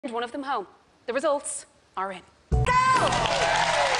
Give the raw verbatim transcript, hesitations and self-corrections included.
one of them home. The results are in. Go!